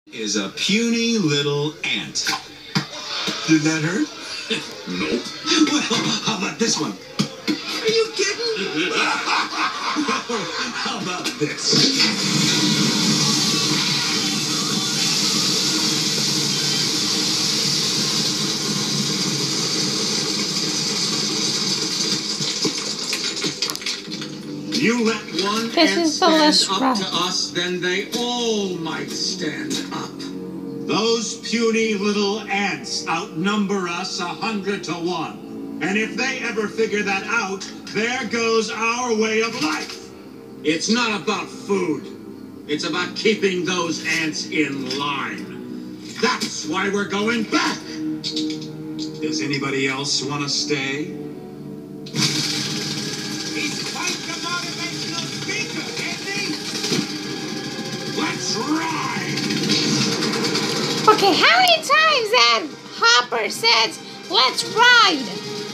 Is a puny little ant. Did that hurt? Nope. Well, how about this one? Are you kidding? How about this? You let one This ant is the stand list up to us, then they all might stand up. Those puny little ants outnumber us 100 to 1. And if they ever figure that out, there goes our way of life. It's not about food. It's about keeping those ants in line. That's why we're going back. Does anybody else want to stay? He's quite the motivational speaker, isn't he? Let's ride! Okay, how many times that Hopper says, "Let's ride"?